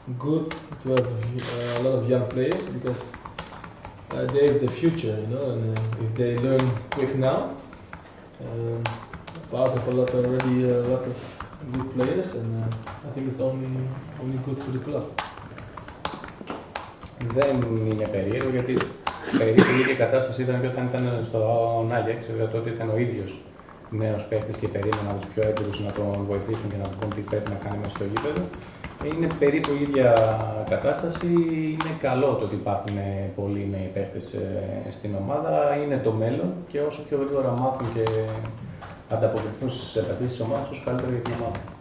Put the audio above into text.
good to have a lot of young players because they have the future, you know, and if they learn quick now, part of already a lot of good players, and I think it's only good for the club. Δεν είναι περίεργο, γιατί περίπου η ίδια κατάσταση ήταν και όταν ήταν στο Άγιαξ, βέβαια τότε ήταν ο ίδιος νέος παίκτης και περίμεναν τους πιο έμπειρους να τον βοηθήσουν και να του πούν τι πρέπει να κάνει μέσα στο γήπεδο. Είναι περίπου η ίδια κατάσταση. Είναι καλό το ότι υπάρχουν πολλοί νέοι παίκτες στην ομάδα. Είναι το μέλλον και όσο πιο γρήγορα μάθουν και ανταποκριθούν στις απαιτήσεις της ομάδας, τόσο καλύτερα για την ομάδα.